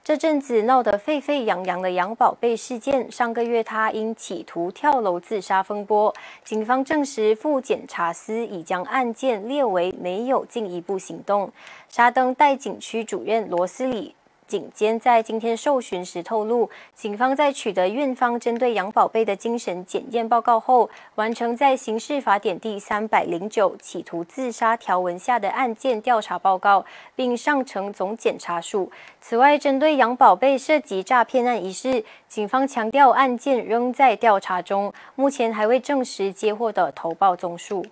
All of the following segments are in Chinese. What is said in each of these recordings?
这阵子闹得沸沸扬扬的杨宝贝事件，上个月他因企图跳楼自杀风波，警方证实副检察司已将案件列为没有进一步行动。沙登代警区主任罗斯里警监在今天受询时透露，警方在取得院方针对杨宝贝的精神检验报告后，完成在刑事法典第309企图自杀条文下的案件调查报告，并上呈总检察署。此外，针对杨宝贝涉及诈骗案一事，警方强调案件仍在调查中，目前还未证实接获的投报宗数。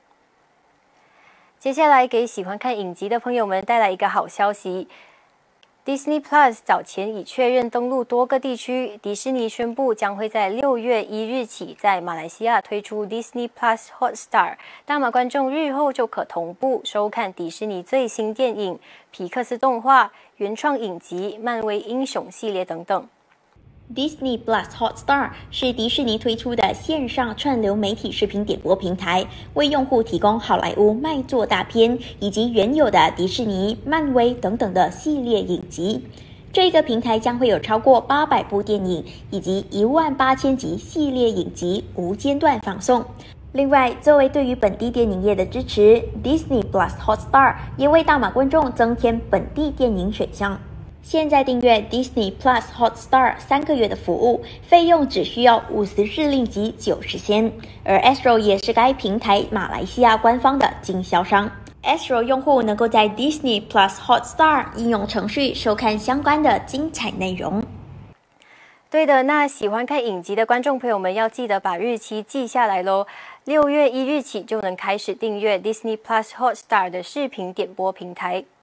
接下来给喜欢看影集的朋友们带来一个好消息。Disney Plus 早前已确认登陆多个地区，迪士尼宣布将会在6月1日起在马来西亚推出 Disney Plus Hotstar， 大马观众日后就可同步收看迪士尼最新电影、皮克斯动画、原创影集、漫威英雄系列等等。 Disney Plus Hotstar 是迪士尼推出的线上串流媒体视频点播平台，为用户提供好莱坞卖座大片以及原有的迪士尼、漫威等等的系列影集。这个平台将会有超过800部电影以及18000集系列影集无间断放送。另外，作为对于本地电影业的支持， Disney Plus Hotstar 也为大马观众增添本地电影选项。现在订阅 Disney Plus Hotstar 3个月的服务，费用只需要50日令吉90仙，而 Astro 也是该平台马来西亚官方的经销商。Astro 用户能够在 Disney Plus Hotstar 应用程序收看相关的精彩内容。 对的，那喜欢看影集的观众朋友们要记得把日期记下来咯。6月1日起就能开始订阅 Disney Plus Hotstar 的视频点播平台。